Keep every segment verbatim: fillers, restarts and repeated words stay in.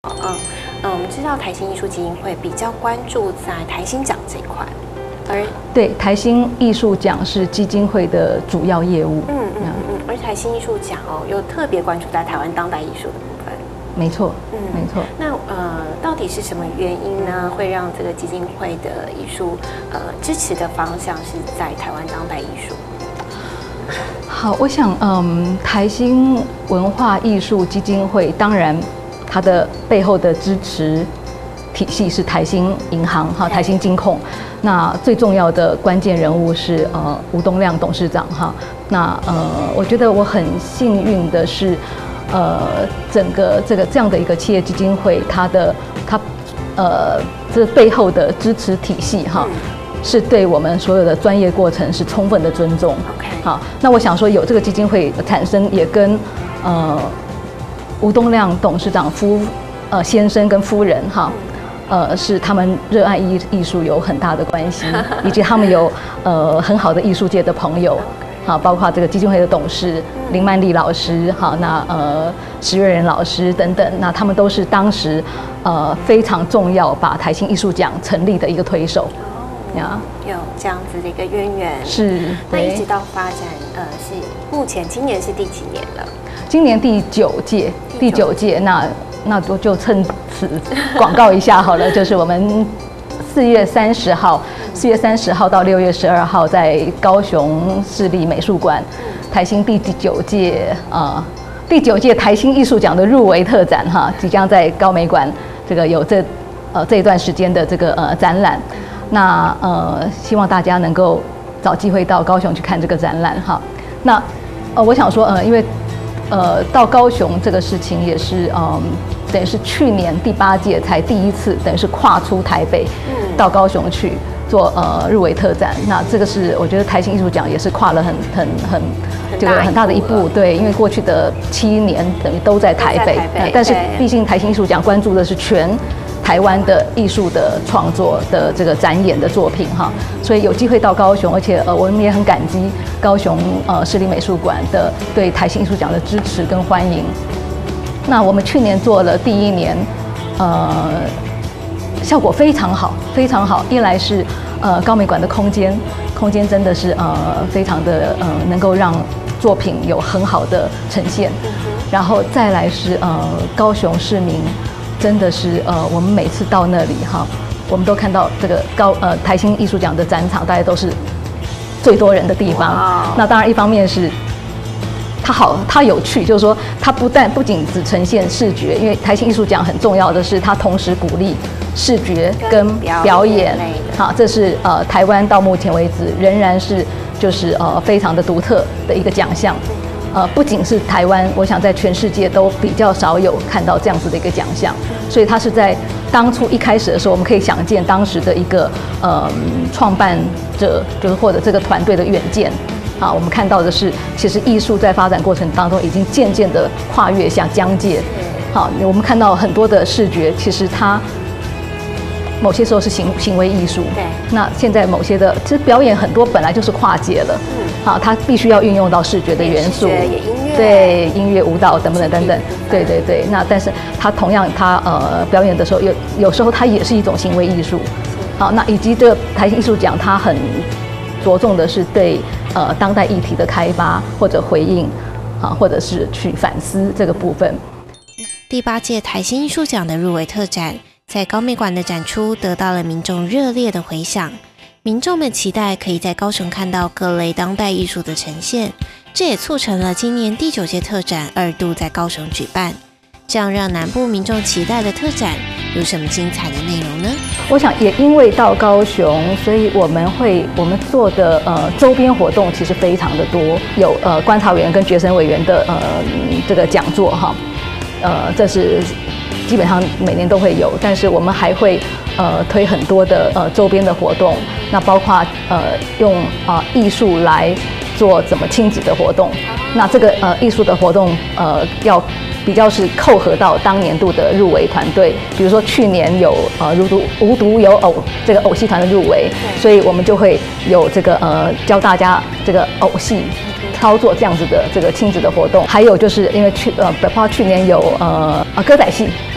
嗯嗯，我们知道台新艺术基金会比较关注在台新奖这一块，而对台新艺术奖是基金会的主要业务。 嗯嗯嗯，而台新艺术奖哦，又特别关注在台湾当代艺术的部分。 没错， 嗯， 没错。 那呃，到底是什么原因呢，会让这个基金会的艺术呃支持的方向是在台湾当代艺术？ 好，我想，嗯，台新文化艺术基金会，当然它的背后的支持体系是台新银行哈，台新金控。那最重要的关键人物是呃吴东亮董事长哈。那呃，我觉得我很幸运的是，呃，整个这个这样的一个企业基金会，它的它呃这背后的支持体系哈。嗯，是对我们所有的专业过程是充分的尊重。 OK， 好，那我想说有这个基金会产生，也跟呃吴东亮董事长夫呃先生跟夫人哈，呃是他们热爱艺艺术有很大的关系，以及他们有呃很好的艺术界的朋友。好，包括这个基金会的董事林曼丽老师，好，那呃石月仁老师等等，那他们都是当时呃非常重要把台新艺术奖成立的一个推手。 呀，有这样子的一个渊源， 是。 那一直到发展，呃，是目前今年是第几年了？ 今年第九届，第九届，那那就就趁此广告一下好了，就是我们四月三十号，四月三十号到六月十二号，在高雄市立美术馆，台新第九届呃第九届台新艺术奖的入围特展哈，即将在高美馆这个有这呃这一段时间的这个呃展览。那呃，希望大家能够找机会到高雄去看这个展览哈。那呃，我想说呃，因为呃到高雄这个事情也是嗯、呃，等于是去年第八届才第一次，等于是跨出台北到高雄去做呃入围特展。那这个是我觉得台新艺术奖也是跨了很很很这个很大的一步，对，因为过去的七年等于都在台北，台北呃、但是毕竟台新艺术奖关注的是全台湾的艺术的创作的这个展演的作品哈，所以有机会到高雄，而且呃我们也很感激高雄呃市立美术馆的对台新艺术奖的支持跟欢迎。那我们去年做了第一年，呃，效果非常好，非常好。一来是呃高美馆的空间，空间真的是呃非常的呃能够让作品有很好的呈现，然后再来是呃高雄市民。真的是呃，我们每次到那里哈，我们都看到这个高呃台新艺术奖的展场，大家都是最多人的地方。那当然，一方面是它好，它有趣，就是说它不但不仅只呈现视觉，因为台新艺术奖很重要的是它同时鼓励视觉跟表演。好，这是呃台湾到目前为止仍然是就是呃非常的独特的一个奖项。呃，不仅是台湾，我想在全世界都比较少有看到这样子的一个奖项，所以它是在当初一开始的时候，我们可以想见当时的一个呃创办者，就是或者这个团队的远见。啊，我们看到的是，其实艺术在发展过程当中已经渐渐的跨越向疆界。好，我们看到很多的视觉，其实它某些时候是行行为艺术。 对。那现在某些的，其实表演很多本来就是跨界了。嗯。好，它必须要运用到视觉的元素， 也音乐， 对，音乐、舞蹈等等等等，对对对。那但是它同样，它呃表演的时候，有有时候它也是一种行为艺术。好，那以及这个台新艺术奖，它很着重的是对呃当代议题的开发或者回应，啊，或者是去反思这个部分。 第八届台新艺术奖的入围特展，在高美馆的展出得到了民众热烈的回响。民众们期待可以在高雄看到各类当代艺术的呈现，这也促成了今年第九届特展二度在高雄举办。这样让南部民众期待的特展有什么精彩的内容呢？ 我想也因为到高雄，所以我们会我们做的呃周边活动其实非常的多，有呃观察委员跟决审委员的呃这个讲座哈，呃这是基本上每年都会有，但是我们还会呃推很多的呃周边的活动，那包括呃用啊艺术来做怎么亲子的活动，那这个呃艺术的活动呃要比较是扣合到当年度的入围团队，比如说去年有呃如独无独有偶这个偶戏团的入围，所以我们就会有这个呃教大家这个偶戏操作这样子的这个亲子的活动，还有就是因为去呃包括去年有呃呃歌仔戏，嗯。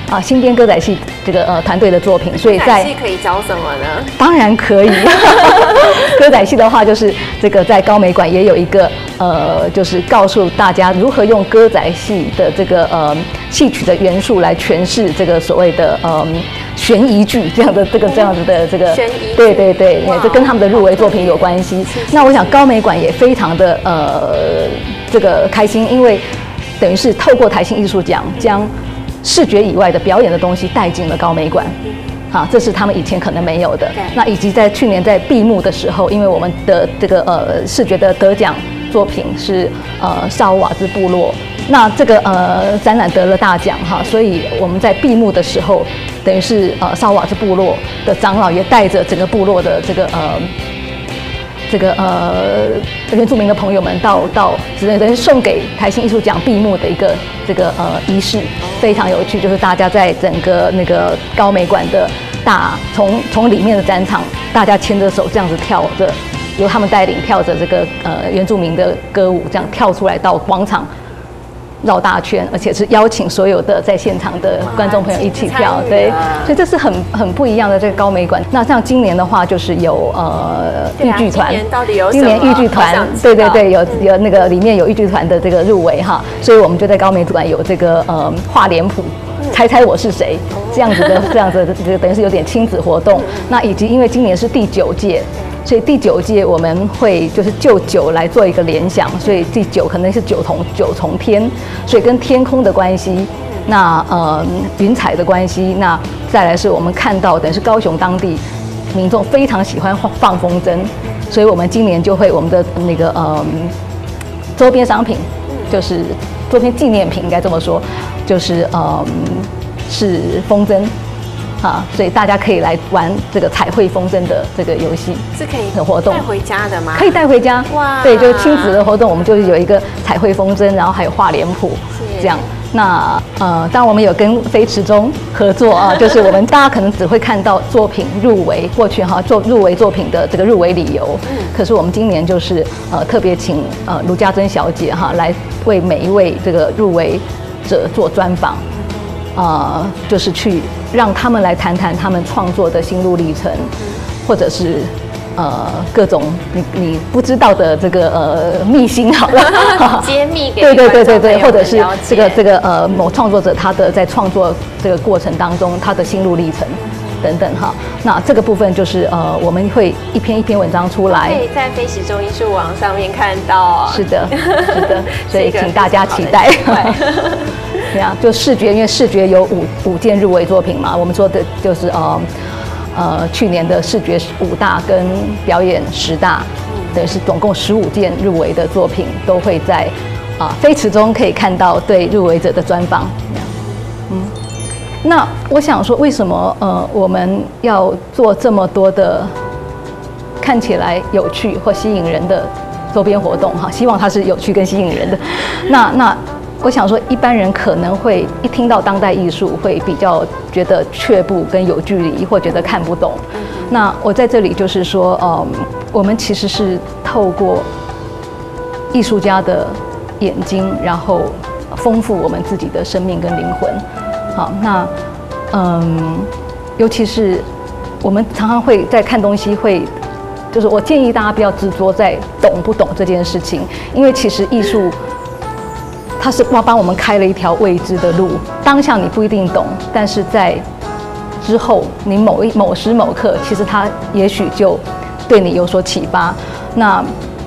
啊新编歌仔戏这个呃团队的作品，所以在歌仔戏可以教什么呢？ 当然可以。歌仔戏的话，就是这个在高美馆也有一个呃，就是告诉大家如何用歌仔戏的这个呃戏曲的元素来诠释这个所谓的呃悬疑剧这样的这个这样子的这个悬疑剧， 对对对，这跟他们的入围作品有关系。那我想高美馆也非常的呃这个开心，因为等于是透过台新艺术奖将视觉以外的表演的东西带进了高美馆。好，这是他们以前可能没有的。那以及在去年在闭幕的时候，因为我们的这个呃视觉的得奖作品是呃萨乌瓦兹部落，那这个呃展览得了大奖哈，所以我们在闭幕的时候，等于是呃萨乌瓦兹部落的长老也带着整个部落的这个呃。这个呃原住民的朋友们到到只能等于送给台新艺术奖闭幕的一个这个呃仪式，非常有趣，就是大家在整个那个高美馆的大从从里面的展场，大家牵着手这样子跳着，由他们带领跳着这个呃原住民的歌舞，这样跳出来到广场。绕大圈，而且是邀请所有的在现场的观众朋友一起跳，对，所以这是很很不一样的这个高美馆。那像今年的话，就是有呃豫剧团， 今年到底有今年豫剧团，对对对，有有那个里面有豫剧团的这个入围哈，所以我们就在高美馆有这个呃画脸谱。猜猜我是谁？这样子的，这样子的，这个等于是有点亲子活动。那以及因为今年是第九届。所以第九届我们会就是就九来做一个联想，所以第九可能是九重九重天，所以跟天空的关系，那呃云彩的关系，那再来是我们看到等于是高雄当地民众非常喜欢放风筝，所以我们今年就会我们的那个呃周边商品，就是周边纪念品应该这么说，就是呃是风筝。啊，所以大家可以来玩这个彩绘风筝的这个游戏， 是可以的活动带回家的吗？ 可以带回家。 哇， 对，就是亲子的活动，我们就是有一个彩绘风筝，然后还有画脸谱，这样。那呃，当然我们有跟飞驰中合作啊，就是我们大家可能只会看到作品入围，过去哈做入围作品的这个入围理由。嗯。可是我们今年就是呃特别请呃卢家珍小姐哈来为每一位这个入围者做专访。呃，就是去让他们来谈谈他们创作的心路历程，或者是呃各种你你不知道的这个呃秘辛好了， 揭秘给对对对对对，或者是这个这个呃某创作者他的在创作这个过程当中他的心路历程等等哈。那这个部分就是呃我们会一篇一篇文章出来， 可以在飞驰中艺术网上面看到。 是的，是的，所以请大家期待。对啊，就视觉，因为视觉有五五件入围作品嘛，我们说的就是呃呃去年的视觉五大跟表演十大，等于是总共十五件入围的作品，都会在啊飞驰中可以看到对入围者的专访。嗯，那我想说，为什么呃我们要做这么多的看起来有趣或吸引人的周边活动哈？希望它是有趣跟吸引人的。那那。我想说，一般人可能会一听到当代艺术，会比较觉得却步跟有距离，或觉得看不懂。那我在这里就是说，嗯，我们其实是透过艺术家的眼睛，然后丰富我们自己的生命跟灵魂。好，那嗯，尤其是我们常常会在看东西会。就是我建议大家不要执着在懂不懂这件事情，因为其实艺术。它是帮我们开了一条未知的路，当下你不一定懂，但是在之后你某一某时某刻，其实它也许就对你有所启发。那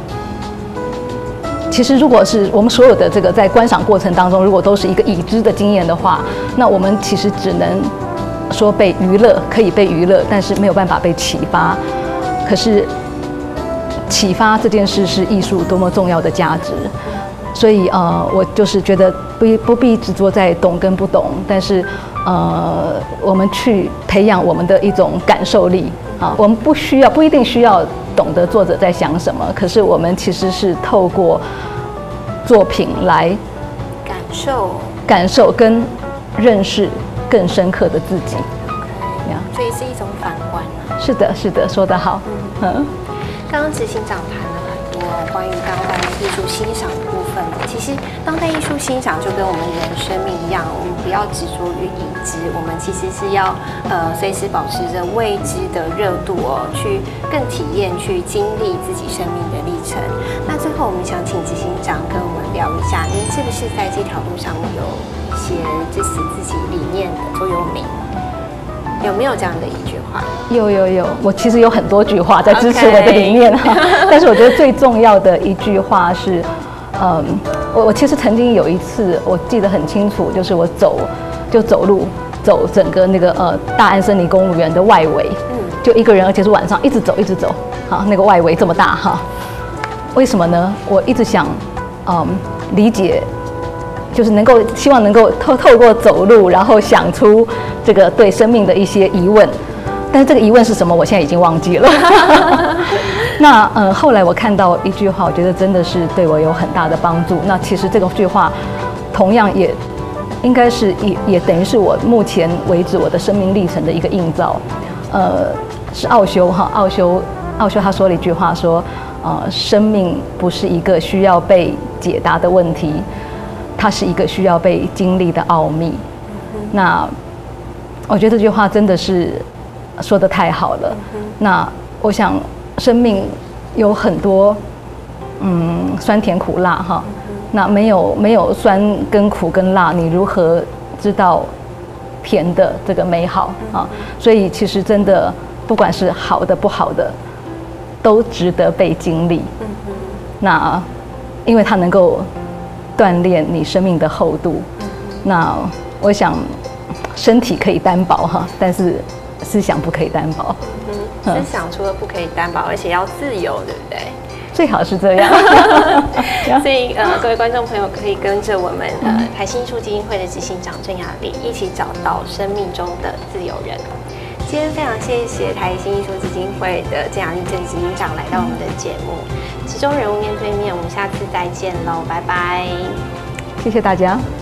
其实如果是我们所有的这个在观赏过程当中，如果都是一个已知的经验的话，那我们其实只能说被娱乐，可以被娱乐，但是没有办法被启发。可是启发这件事是艺术多么重要的价值。所以呃，我就是觉得不不必执着在懂跟不懂，但是呃，我们去培养我们的一种感受力啊。我们不需要不一定需要懂得作者在想什么，可是我们其实是透过作品来感受、 感受跟认识更深刻的自己。 Okay, 所以是一种反观啊。 是的，是的，说得好。嗯， 刚刚执行长谈了很多哦，关于当代艺术欣赏部分的。其实当代艺术欣赏就跟我们人生命一样，我们不要执着于已知，我们其实是要呃随时保持着未知的热度哦，去更体验、去经历自己生命的历程。那最后我们想请执行长跟我们聊一下，您是不是在这条路上有一些支持自己理念的座右铭？有没有这样的一句话？ 有有有，我其实有很多句话在支持我的理念哈， Okay. 但是我觉得最重要的一句话是，嗯，我我其实曾经有一次我记得很清楚，就是我走就走路走整个那个呃大安森林公园的外围，嗯，就一个人，而且是晚上一直走一直走，好，那个外围这么大哈，为什么呢？我一直想，嗯，理解。就是能够希望能够透透过走路，然后想出这个对生命的一些疑问，但是这个疑问是什么，我现在已经忘记了。那呃，后来我看到一句话，我觉得真的是对我有很大的帮助。那其实这个句话，同样也应该是也也等于是我目前为止我的生命历程的一个映照。呃，是奥修哈，奥修奥修他说了一句话说，呃，生命不是一个需要被解答的问题。它是一个需要被经历的奥秘。那我觉得这句话真的是说得太好了。那我想，生命有很多嗯酸甜苦辣哈。那没有没有酸跟苦跟辣，你如何知道甜的这个美好啊？所以其实真的不管是好的不好的，都值得被经历。那因为它能够锻炼你生命的厚度。那我想，身体可以担保哈，但是思想不可以担保。 嗯，思想除了不可以担保，而且要自由，对不对？ 最好是这样。 所以呃，各位观众朋友可以跟着我们呃台新艺术基金会的执行长郑雅丽一起找到生命中的自由人。今天非常谢谢台新艺术基金会的郑雅丽郑执行长来到我们的节目。池中人物面对面，我们下次再见喽，拜拜！ 谢谢大家。